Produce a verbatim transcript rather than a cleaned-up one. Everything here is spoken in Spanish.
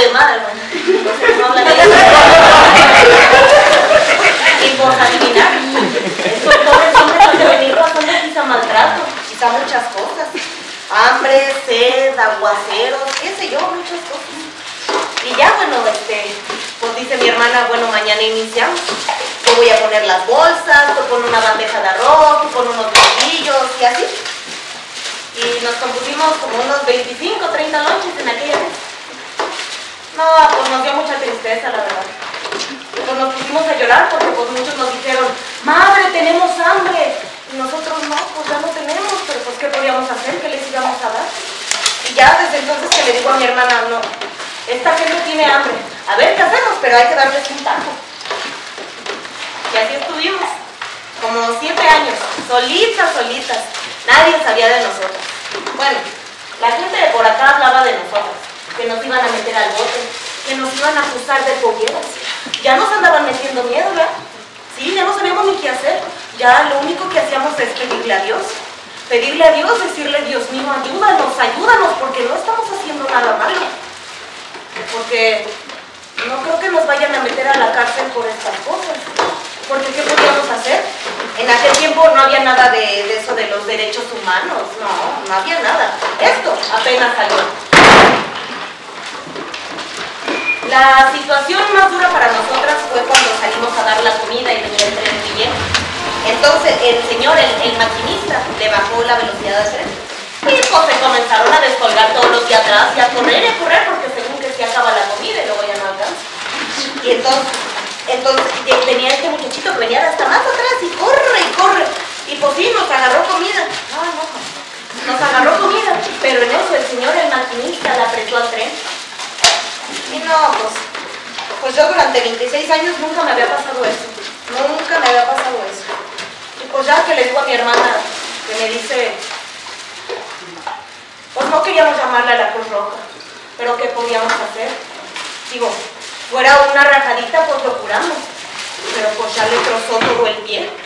de mar, hermano. Entonces no hablan de eso. Y pues adivinar. Estos pobres hombres han de venir pasando quizá maltrato, quizá muchas cosas. Hambre, sed, aguaceros, qué sé yo, muchas cosas. Y ya, bueno, este, pues dice mi hermana, bueno, mañana iniciamos. Yo voy a poner las bolsas, tú pon una bandeja de arroz, tú pon unos bolillos y así. Y nos compusimos como unos veinticinco, treinta lonches en aquella vez. No, pues nos dio mucha tristeza, la verdad. Pues nos pusimos a llorar porque pues muchos nos dijeron, madre, tenemos hambre. Y nosotros no, pues ya no tenemos, pero pues ¿qué podíamos hacer? ¿Qué les íbamos a dar? Y ya desde entonces que le digo a mi hermana, no, esta gente tiene hambre. A ver qué hacemos, pero hay que darles un taco. Y así estuvimos, como siete años, solitas, solitas. Nadie sabía de nosotros. Bueno, la gente de por acá hablaba de nosotros, que nos iban a meter al bote, que nos iban a acusar de polleras. Ya nos andaban metiendo miedo, ¿verdad? Sí, ya no sabíamos ni qué hacer. Ya lo único que hacíamos es pedirle a Dios. Pedirle a Dios, decirle, Dios mío, ayúdanos, ayúdanos, porque no estamos haciendo nada malo. Porque no creo que nos vayan a meter a la cárcel por estas cosas. Porque ¿qué podíamos hacer? En aquel tiempo no había nada de, de eso de los derechos humanos. No, no había nada. Esto apenas salió. La situación más dura para nosotras fue cuando salimos a dar la comida y venía el tren muy lleno. Entonces el señor, el, el maquinista, le bajó la velocidad del tren. Y pues se comenzaron a descolgar todos los de atrás y a correr y a correr porque según que se acaba la comida y luego ya no alcanza. Y entonces, entonces tenía este muchachito que venía hasta más atrás y corre y corre. Y pues sí, nos agarró comida. No, no, nos agarró comida. Pero en eso el señor, el maquinista, le apretó al tren. Y no, pues, pues yo durante veintiséis años nunca me había pasado eso. Nunca me había pasado eso. Y pues ya que le digo a mi hermana, que me dice, pues no queríamos llamarle a la Cruz Roja, pero ¿qué podíamos hacer? Digo, fuera una rajadita, pues lo curamos, pero pues ya le trozó todo el pie.